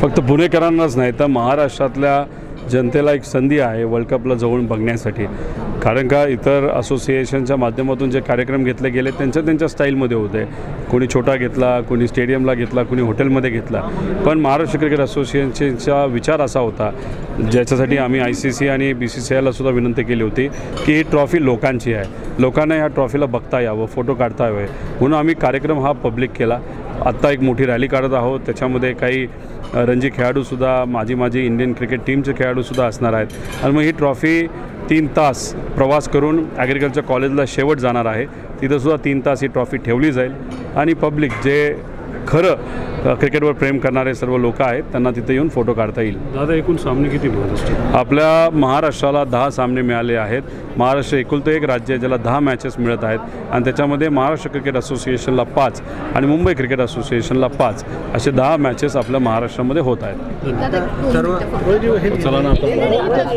फक्त पुणेकरांनाच नाही तर महाराष्ट्रातल्या जनतेला एक संधी आहे वर्ल्ड कपला जवळून बघण्यासाठी। कारण का इतर असोसिएशनच्या माध्यमातून जे कार्यक्रम घेतले गेले त्यांच्या स्टाईलमध्ये होते। कोणी छोटा घेतला, कोणी स्टेडियमला घेतला, कोणी हॉटेलमध्ये घेतला, पण महाराष्ट्र क्रिकेट असोसिएशनचा विचार असा होता ज्याच्यासाठी आम्ही ICC आणि BCCIला सुद्धा विनंती केली होती की ही ट्रॉफी लोकांची आहे, लोकांना ह्या ट्रॉफीला बघता यावं, फोटो काढता यावे, म्हणून आम्ही कार्यक्रम हा पब्लिक केला। आत्ता एक मोठी रॅली काढत आहोत, त्याच्यामध्ये काही रणजी खेळाडूसुद्धा माझी इंडियन क्रिकेट टीमचे खेळाडूसुद्धा असणार आहेत आणि मग ही ट्रॉफी 3 तास प्रवास करून ॲग्रिकल्चर कॉलेजला शेवट जाणार आहे। तिथंसुद्धा 3 तास ही ट्रॉफी ठेवली जाईल आणि पब्लिक जे खरं क्रिकेटवर प्रेम करणारे सर्व लोक आहेत त्यांना तिथे येऊन फोटो काढता येईल। दादा एकूण सामने किती होतात? आपल्या महाराष्ट्राला 10 सामने मिळाले आहेत। महाराष्ट्र एकुलतं एक राज्य आहे ज्याला 10 मॅचेस मिळत आहेत आणि त्याच्यामध्ये महाराष्ट्र क्रिकेट असोसिएशनला 5 आणि मुंबई क्रिकेट असोसिएशनला 5 असे 10 मॅचेस आपल्या महाराष्ट्रामध्ये होत आहेत। चला ना आपण